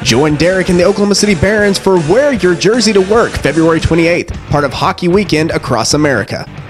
Join Derrick and the Oklahoma City Barons for Wear Your Jersey to Work, February 28th, part of Hockey Weekend across America.